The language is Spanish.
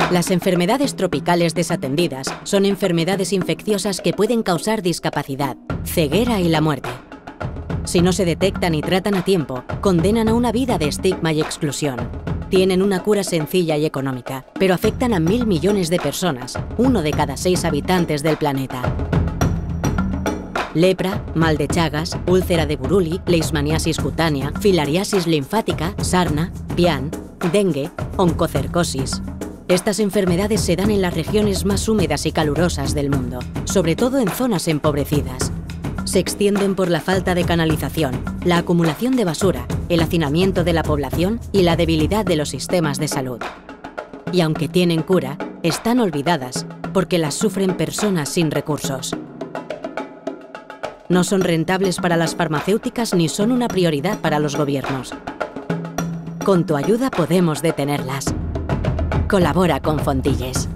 Las enfermedades tropicales desatendidas son enfermedades infecciosas que pueden causar discapacidad, ceguera y la muerte. Si no se detectan y tratan a tiempo, condenan a una vida de estigma y exclusión. Tienen una cura sencilla y económica, pero afectan a 1.000 millones de personas, 1 de cada 6 habitantes del planeta. Lepra, mal de Chagas, úlcera de Buruli, leishmaniasis cutánea, filariasis linfática, sarna, pian, dengue, oncocercosis. Estas enfermedades se dan en las regiones más húmedas y calurosas del mundo, sobre todo en zonas empobrecidas. Se extienden por la falta de canalización, la acumulación de basura, el hacinamiento de la población y la debilidad de los sistemas de salud. Y aunque tienen cura, están olvidadas porque las sufren personas sin recursos. No son rentables para las farmacéuticas ni son una prioridad para los gobiernos. Con tu ayuda podemos detenerlas. Colabora con Fontilles.